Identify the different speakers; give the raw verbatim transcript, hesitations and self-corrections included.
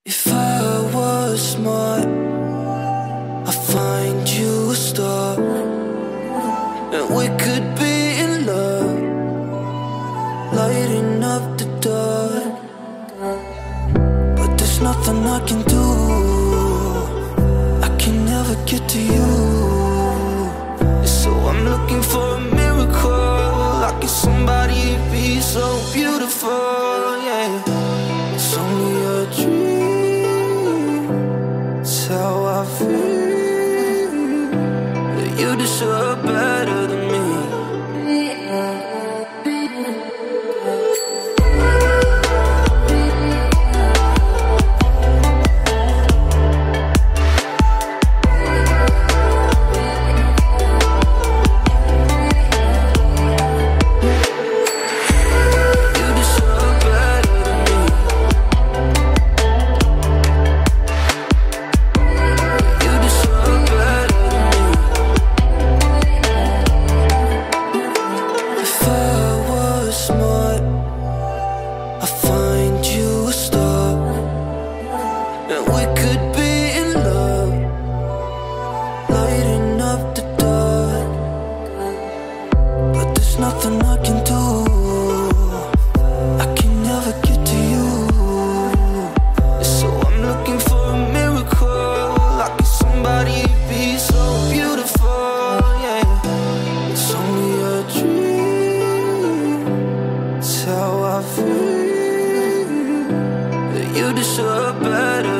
Speaker 1: If I was smart, I'd find you a star, and we could be in love, lighting up the dark. But there's nothing I can do, I can never get to you. So I'm looking for a miracle, like it's somebody to be so beautiful, yeah. It's only a dream, it's how I feel, that you deserve better than me. Nothing I can do, I can never get to you. So I'm looking for a miracle, like it's somebody to be so beautiful, yeah. It's only a dream, it's how I feel, that you deserve better.